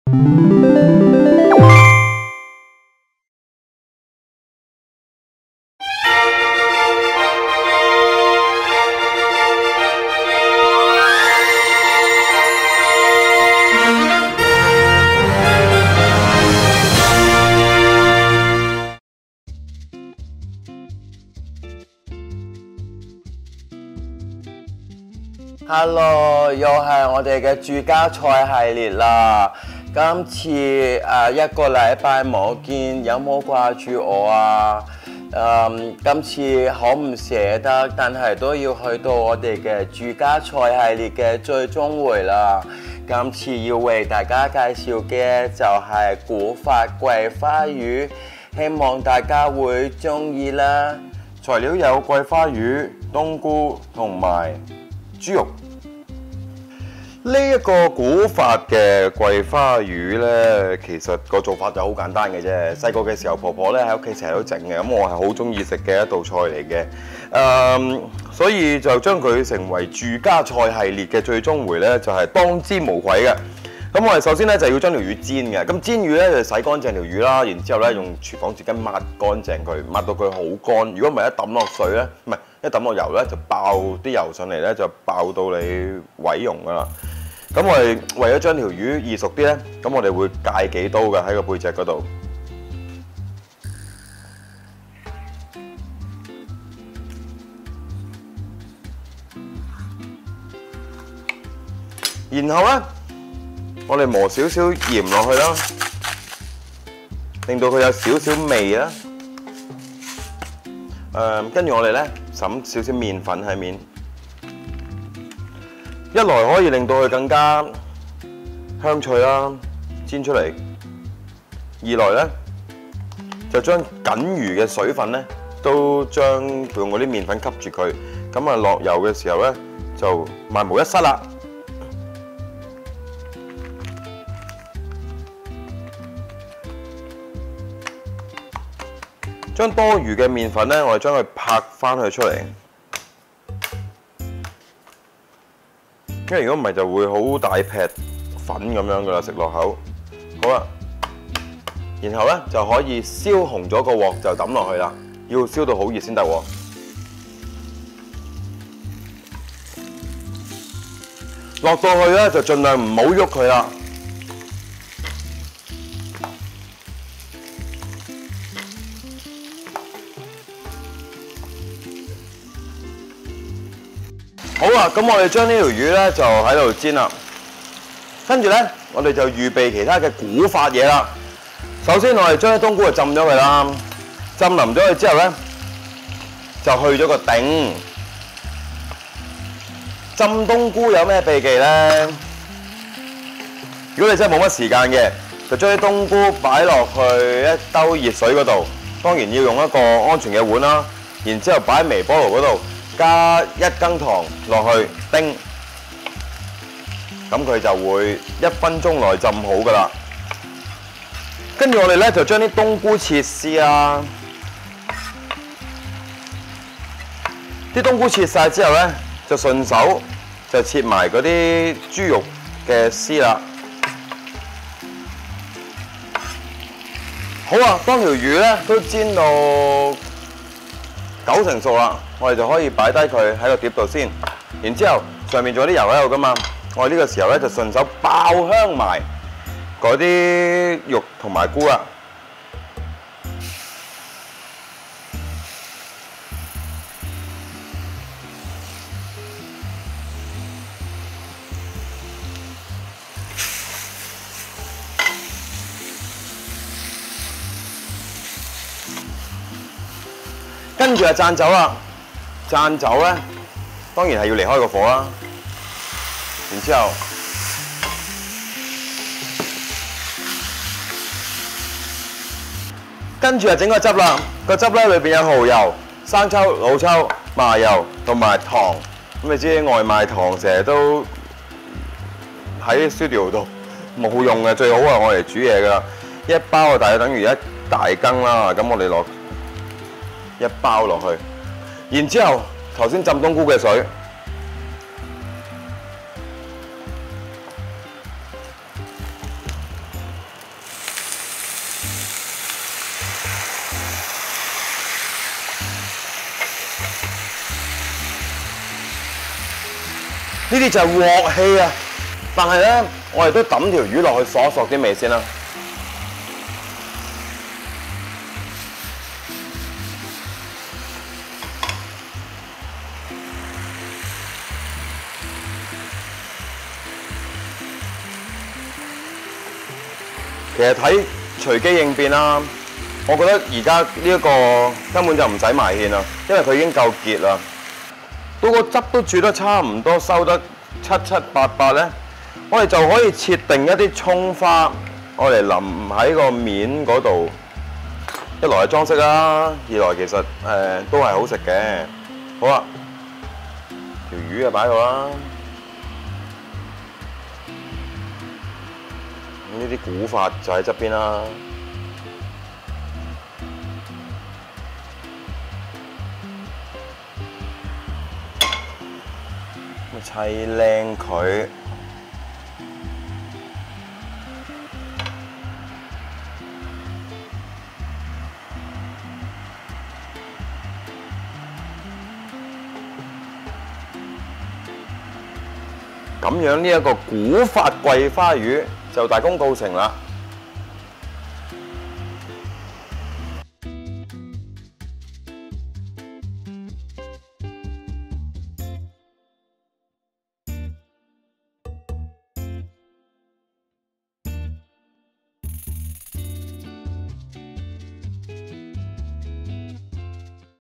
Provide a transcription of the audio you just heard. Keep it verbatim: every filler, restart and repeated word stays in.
Hello， 又係我哋嘅住家菜系列啦。今次誒、呃、一個禮拜冇見，有冇掛住我啊？誒、嗯，今次好唔捨得，但係都要去到我哋嘅住家菜系列嘅最終回啦。今次要為大家介紹嘅就係古法桂花魚，希望大家會鍾意啦。材料有桂花魚、冬菇同埋豬肉。呢一個古法嘅桂花魚呢，其實個做法就好簡單嘅啫。細個嘅時候，婆婆咧喺屋企成日都整嘅，咁我係好中意食嘅一道菜嚟嘅。誒、嗯，所以就將佢成為住家菜系列嘅最終回呢，就係、是、當之無愧嘅。咁我哋首先呢，就要將條魚煎嘅。咁煎魚呢，就洗乾淨條魚啦，然之後呢，用廚房紙巾抹乾淨佢，抹到佢好乾。如果唔係一抌落水呢，唔係一抌落油呢，就爆啲油上嚟呢，就爆到你毀容噶啦。咁我哋為咗將條魚易熟啲咧，咁我哋會戒幾刀嘅喺個背脊嗰度。然後咧，我哋磨少少鹽落去啦，令到佢有少少味啦。誒，跟住我哋咧揼少少麵粉喺面。一來可以令到佢更加香脆啦，煎出嚟；二來咧就將僅餘嘅水分咧都將用嗰啲麵粉吸住佢，咁啊落油嘅時候咧就萬無一失啦。將多餘嘅麵粉咧，我哋將佢拍翻佢出嚟。因為如果唔係就會好大劈粉咁樣噶啦，食落口。好啦，然後咧就可以燒紅咗個鑊就抌落去啦，要燒到好熱先得喎。落到去咧就盡量唔好喐佢啦。好啦，咁我哋將呢條魚咧就喺度煎啦，跟住咧我哋就預備其他嘅古法嘢啦。首先我哋將啲冬菇就浸咗佢啦，浸腍咗佢之後咧就去咗個頂。浸冬菇有咩秘技咧？如果你真係冇乜時間嘅，就將啲冬菇擺落去一兜熱水嗰度，當然要用一個安全嘅碗啦。然之後擺喺微波爐嗰度。加一羹糖落去叮，咁佢就會一分鐘內浸好噶啦。跟住我哋咧就將啲冬菇切絲啦，啲冬菇切晒之後咧，就順手就切埋嗰啲豬肉嘅絲啦。好啊，當條魚咧都煎到九成熟啦。我哋就可以擺低佢喺個碟度先，然之後上面仲有啲油喺度噶嘛，我哋呢個時候咧就順手爆香埋嗰啲肉同埋菇啦。跟住就讚酒啦。讚酒咧，當然係要離開個火啦。然之後，跟住就整個汁啦。個汁咧裏邊有蠔油、生抽、老抽、麻油同埋糖。咁你知外賣糖成日都喺 studio 度冇用嘅，最好係我嚟煮嘢噶啦。一包啊，大約等於一大羹啦。咁我哋落一包落去。然之後，頭先浸冬菇嘅水， 呢啲就係鑊氣啊！但係咧，我哋都抌條魚落去索一索啲味先啦。其實睇隨機應變啦，我覺得而家呢一個根本就唔使埋芡啦，因為佢已經夠結啦。到個汁都煮得差唔多，收得七七八八咧，我哋就可以切定一啲葱花，我嚟淋喺個面嗰度。一來係裝飾啦，二來其實誒、呃、都係好食嘅。好啦，條魚就擺度啦。呢啲古法就喺側邊啦。砌靚佢。咁樣呢一個古法桂花魚就大功告成啦。